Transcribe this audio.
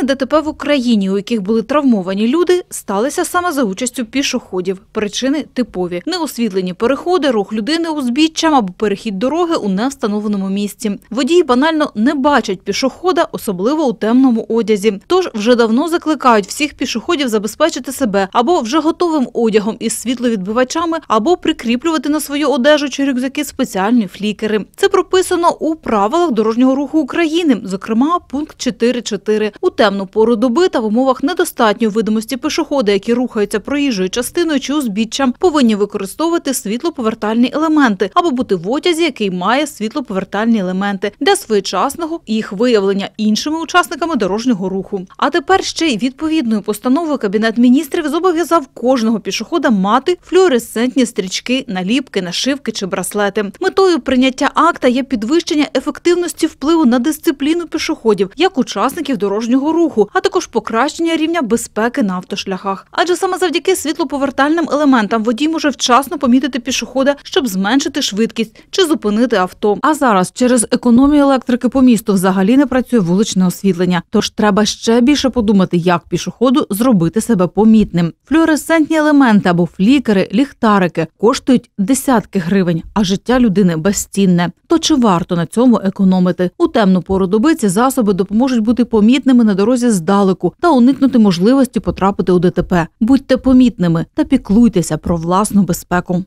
ДТП в Україні, у яких були травмовані люди, сталися саме за участю пішоходів. Причини типові – неосвітлені переходи, рух людини узбіччям або перехід дороги у невстановленому місці. Водії банально не бачать пішохода, особливо у темному одязі. Тож вже давно закликають всіх пішоходів забезпечити себе або вже готовим одягом із світловідбивачами, або прикріплювати на свою одежу чи рюкзаки спеціальні флікери. Це прописано у правилах дорожнього руху України, зокрема пункт 4.4. У темну пору доби та в умовах недостатньої видимості пішохода, які рухаються проїжджою частиною чи узбіччям, повинні використовувати світлоповертальні елементи або бути в одязі, який має світлоповертальні елементи, для своєчасного їх виявлення іншими учасниками дорожнього руху. А тепер ще й відповідною постановою Кабінет міністрів зобов'язав кожного пішохода мати флуоресцентні стрічки, наліпки, нашивки чи браслети. Метою прийняття акта є підвищення ефективності впливу на дисципліну пішоходів, як учасників дорожнього руху, а також покращення рівня безпеки на автошляхах. Адже саме завдяки світлоповертальним елементам водій може вчасно помітити пішохода, щоб зменшити швидкість чи зупинити авто. А зараз через економію електрики по місту взагалі не працює вуличне освітлення. Тож треба ще більше подумати, як пішоходу зробити себе помітним. Флуоресцентні елементи або флікери, ліхтарики коштують десятки гривень, а життя людини безцінне. То чи варто на цьому економити? У темну пору доби ці засоби допоможуть бути помітними на дорозі здалеку та уникнути можливості потрапити у ДТП. Будьте помітними та піклуйтеся про власну безпеку.